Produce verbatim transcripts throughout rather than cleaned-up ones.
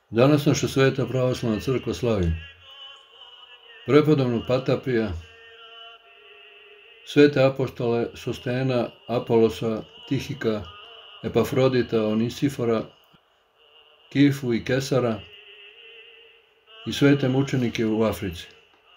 Danas naša Sveta pravoslavna crkva slavi prepodobnog Patapija, svete apostole Sostena, Apolosa, Tihika, Epafrodita, Onisifora, Kifu i Kesara i svete mučenike u Africi.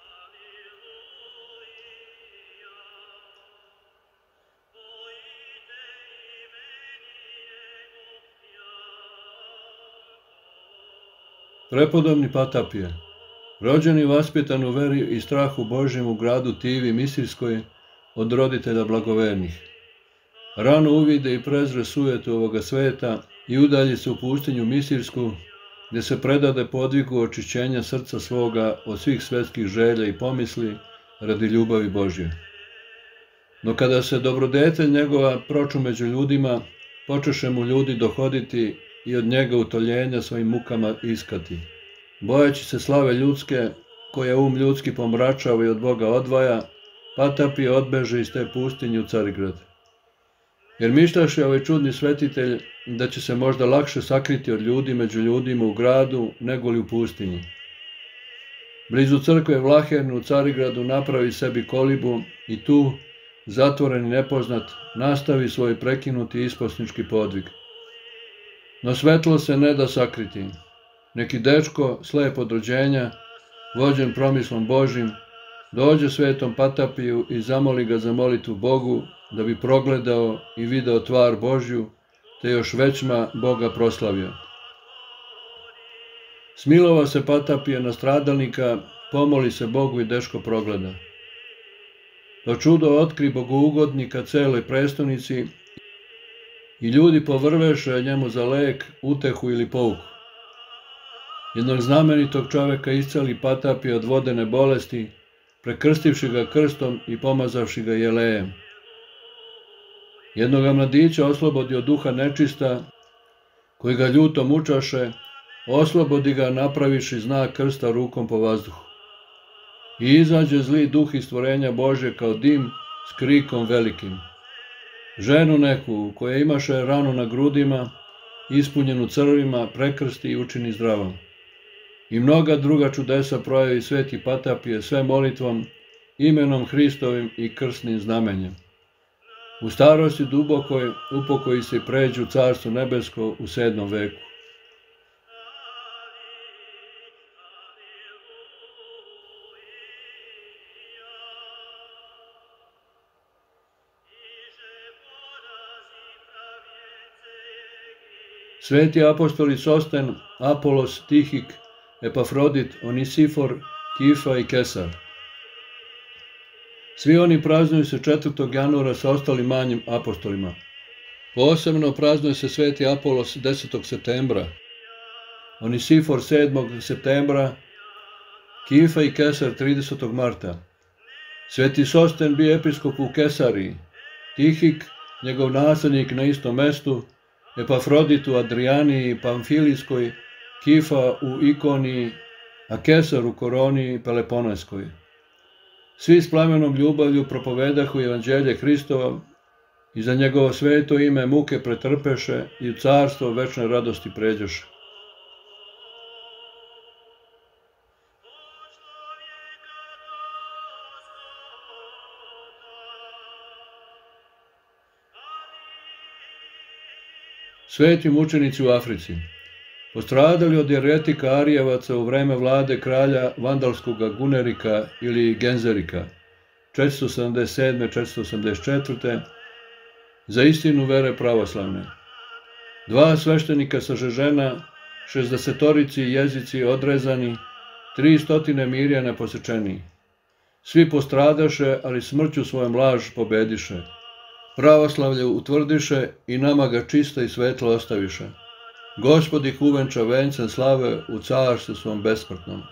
Prepodobni Patapije, rođen i vaspitan u veri i strahu Božjem u gradu Tivi Misirskoj od roditelja blagovernih. Rano uvide i prezre sujetu ovoga sveta i udalji se u pustinju Misirsku, gdje se predade podvigu očišćenja srca svoga od svih svetskih želja i pomisli radi ljubavi Božje. No kada se dobrodetelj njegova proču među ljudima, počeše mu ljudi dohoditi i od njega utoljenja svojim mukama iskati. Bojeći se slave ljudske, koja um ljudski pomračava i od Boga odvaja, Patapije odbeže iz te pustinje u Carigrad. Jer mišljaše ovaj čudni svetitelj da će se možda lakše sakriti od ljudi među ljudima u gradu nego li u pustinji. Blizu crkve Vlaherne u Carigradu napravi sebi kolibu i tu, zatvoren i nepoznat, nastavi svoj prekinuti isposnički podvig. No svetlo se ne da sakriti. Neki dečko, slep od rođenja, vođen promislom Božim, dođe svetom Patapiju i zamoli ga za molitvu Bogu, da bi progledao i video tvar Božju, te još većma Boga proslavio. Smilova se Patapije na stradalnika, pomoli se Bogu i dečko progleda. To čudo otkri bogougodnika celoj prestonici i ljudi povrveše njemu za lek, utehu ili pouku. Jednog znamenitog čoveka isceli Patapije od vodene bolesti, prekrstivši ga krstom i pomazavši ga jelejem. Jednoga mladića oslobodi od duha nečista, koji ga ljuto mučaše, oslobodi ga napraviši znak krsta rukom po vazduhu. I izađe zli duh iz stvorenja Božje kao dim s krikom velikim. Ženu neku, koja imaše ranu na grudima, ispunjenu crvima, prekrsti i učini zdravom. I mnoga druga čudesa projavi sveti Patapije sve molitvom, imenom Hristovim i krsnim znamenjem. U starosti dubokoj upokoji se i pređu carstvo nebesko u sedmom veku. Sveti apostoli Sosten, Apolos, Tihik, Epafrodit, Onisifor, Kifa i Kesar. Svi oni praznuju se četvrtog januara sa ostalim manjim apostolima. Posebno praznuje se sveti Apolos desetog septembra, Onisifor sedmog septembra, Kifa i Kesar tridesetog marta. Sveti Sosten bio episkop u Kesariji, Tihik, njegov naslednik na istom mestu, Epafrodit u Adrijaniji i Pamfilijskoj, Kifa u Ikoniji, a Kesar u Koroniji Peloponeskoj. Svi s plamenom ljubavlju propovedahu evanđelje Hristova i za njegovo sveto ime muke pretrpeše i u carstvo večne radosti pređoše. Sveti mučenici u Africi, postradali od jeretika Arijevaca u vreme vlade kralja Vandalskoga Gunerika ili Genzerika, četiristo sedamdeset sedme do četiristo osamdeset četvrte za istinu vere pravoslavne. Dva sveštenika sažežena, šezdesetorici jezici odrezani, tri stotine Mirjana posečeni. Svi postradaše, ali smrću svojom laž pobediše. Pravoslavlje utvrdiše i nama ga čista i svetlo ostaviše. Gospod ih uvenča vencem slave u carstvu svom besmrtnom.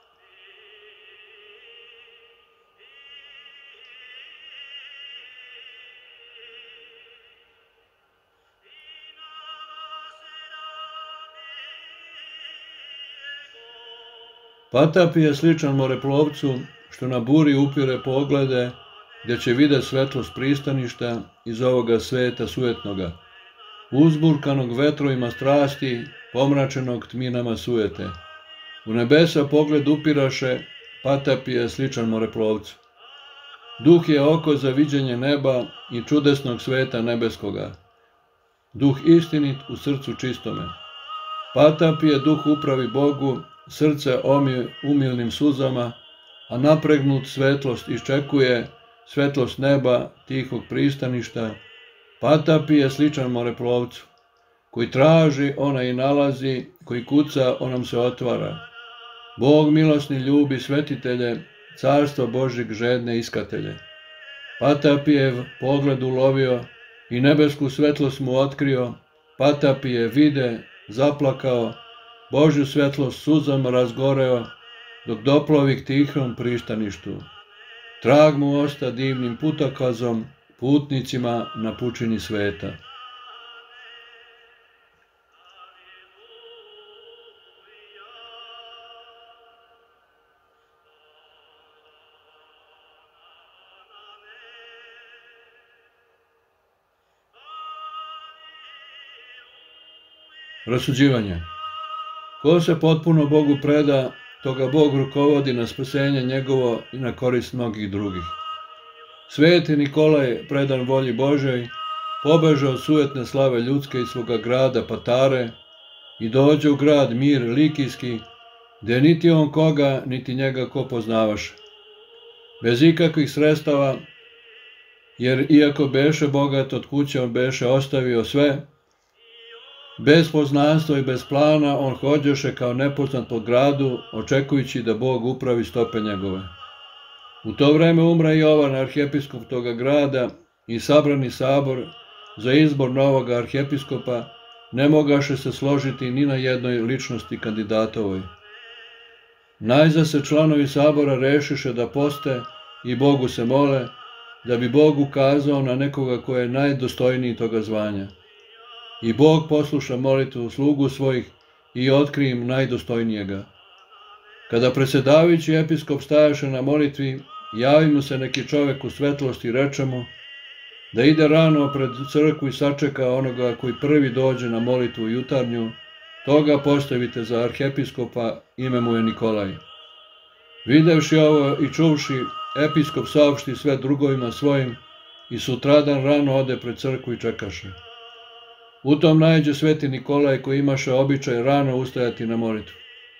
Patapije je sličan moreplovcu, što na buri upire poglede, gdje će vidjeti svetlost pristaništa iz ovoga sveta sujetnoga, uzburkanog vetrovima strasti pomračenog tminama sujete. U nebesa pogled upiraše, Patapije sličan moreplovcu. Duh je oko za viđenje neba i čudesnog sveta nebeskoga. Duh istinit u srcu čistome. Patapije duh upravi Bogu, srce omi umilnim suzama, a napregnut svetlost iščekuje, svetlost neba, tihog pristaništa. Patapije sličan moreplovcu, koji traži, ona i nalazi, koji kuca, onom se otvara. Bog milosni ljubi svetitelje, carstva Božjeg žedne iskatelje. Patapijev pogled ulovio i nebesku svetlost mu otkrio, Patapije vide, zaplakao, Božju svetlost suzama razgoreo, dok doplovi k tihom pristaništu. Trag mu osta divnim putokazom, putnicima na pučini sveta. Rasuđivanje. Ko se potpuno Bogu preda, toga Bog rukovodi na spasenje njegovo i na korist mnogih drugih. Sveti Nikolaj, predan volji Božoj, pobeže od sujetne slave ljudske iz svoga grada Patare i dođe u grad Mir Likijski, gde niti on koga, niti njega ko poznavaše. Bez ikakvih sredstava, jer iako beše bogat, od kuće on beše ostavio sve, bez poznanstva i bez plana on hođoše kao nepoznat po gradu, očekujući da Bog upravi stope njegove. U to vreme umre Jovan, arhijepiskop toga grada, i sabrani sabor za izbor novog arhijepiskopa ne mogaše se složiti ni na jednoj ličnosti kandidatovoj. Najzad se članovi sabora rešiše da poste i Bogu se mole, da bi Bog ukazao na nekoga ko je najdostojniji toga zvanja. I Bog posluša molitvu slugu svojih i otkri im najdostojnijega. Kada presedavajući episkop stajaše na molitvi, javi mu se neki čovek u svetlosti i reče mu da ide rano pred crkvu i sačeka onoga koji prvi dođe na molitvu jutarnju, toga postavite za arhijepiskopa, ime mu je Nikolaj. Videvši ovo i čuvši, episkop saopšti sve drugovima svojim i sutradan rano ode pred crkvu i čekaše. U tom nađe sveti Nikolaj koji imaše običaj rano ustajati na molitvu.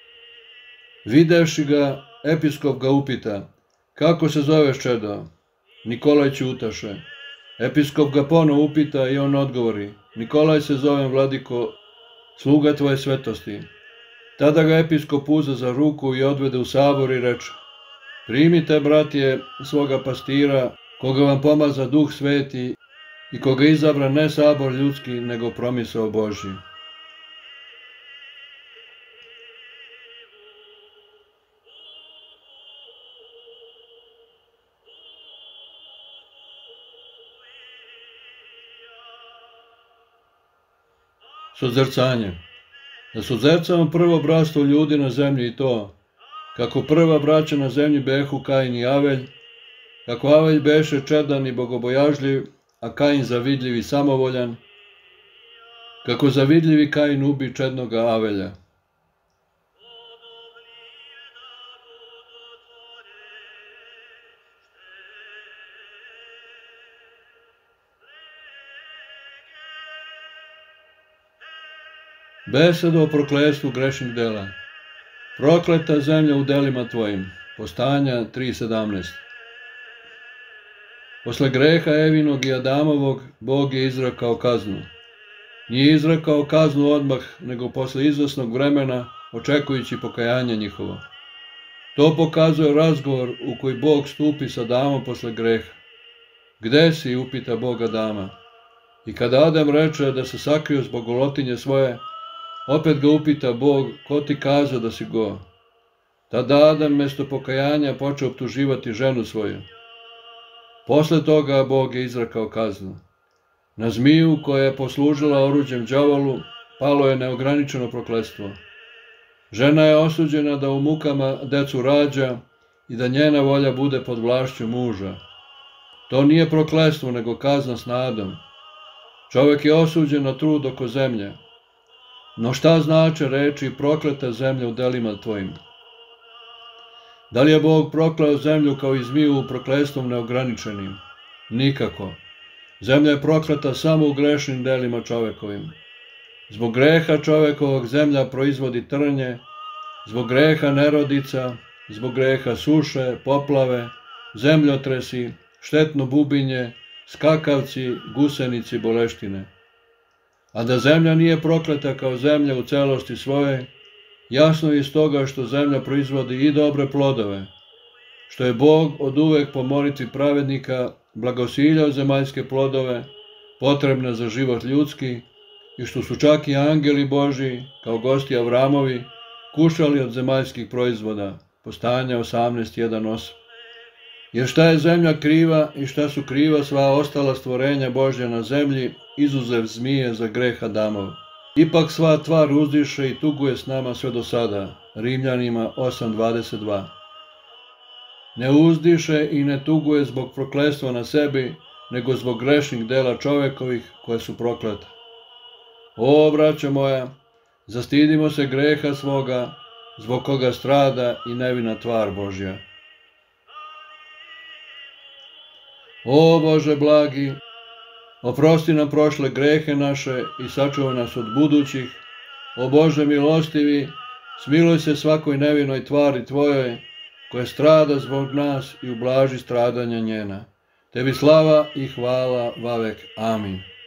Videvši ga, episkop ga upita, kako se zoveš čedo? Nikolaj ćutaše. Episkop ga ponovo upita i on odgovori, Nikolaj se zovem, vladiko, sluga tvoje svetosti. Tada ga episkop uze za ruku i odvede u sabor i reče, primite, bratije, svoga pastira, koga vam pomaza Duh Sveti i koga izabra ne sabor ljudski, nego promisao Božji. Suzercanje. Da suzercamo prvo bratstvo ljudi na zemlji i to, kako prva braća na zemlji behu Kain i Avelj, kako Avelj beše čedan i bogobojažljiv, a Kain zavidljiv i samovoljan, kako zavidljivi Kain ubi čednoga Avelja. Beseda o prokletstvu grešnih dela. Prokleta zemlja u delima tvojim. Postanja tri sedamnaest. Posle greha Evinog i Adamovog, Bog je izrekao kaznu. Nije izrekao kaznu odmah, nego posle izvesnog vremena, očekujući pokajanje njihovo. To pokazuje razgovor u koji Bog stupi sa Adamom posle greha. Gde si, upita Bog Adama. I kada Adam reče da se sakrio zbog golotinje svoje, opet ga upita Bog, ko ti kaza da si go? Tada Adam mesto pokajanja počeo optuživati ženu svoju. Posle toga Bog je izrekao kaznu. Na zmiju koja je poslužila oruđem đavolu, palo je neograničeno prokletstvo. Žena je osuđena da u mukama decu rađa i da njena volja bude pod vlašću muža. To nije prokletstvo, nego kazna s nadom. Čovek je osuđen na trud oko zemlje. No šta znače reči prokleta zemlja u delima tvojim? Da li je Bog prokleo zemlju kao i zmiju prokletstvom neograničenim? Nikako. Zemlja je prokleta samo u grešnim delima čovekovim. Zbog greha čovekovog zemlja proizvodi trnje, zbog greha nerodica, zbog greha suše, poplave, zemljotresi, štetno bubinje, skakavci, gusenici, boleštine. A da zemlja nije prokleta kao zemlja u celosti svoje, jasno je iz toga što zemlja proizvodi i dobre plodove, što je Bog od uvek po molitvi pravednika blagosiljao zemaljske plodove, potrebne za život ljudski, i što su čak i angeli Božji, kao gosti Avramovi, kušali od zemaljskih proizvoda, Postanja osamnaest jedan osam. Jer šta je zemlja kriva i šta su kriva sva ostala stvorenja Božja na zemlji, izuzev zmije za greh Adamov. Ipak sva tvar uzdiše i tuguje s nama sve do sada, Rimljanima osam dvadeset dva. Ne uzdiše i ne tuguje zbog prokletstva na sebi, nego zbog grešnih dela čovekovih koje su prokleta. O, braćo moja, zastidimo se greha svoga, zbog koga strada i nevina tvar Božja. O Bože blagi, oprosti nam prošle grehe naše i sačuvaj nas od budućih. O Bože milostivi, smiluj se svakoj nevinoj tvari Tvojoj, koja strada zbog nas i ublaži stradanja njena. Tebi slava i hvala vavek. Amin.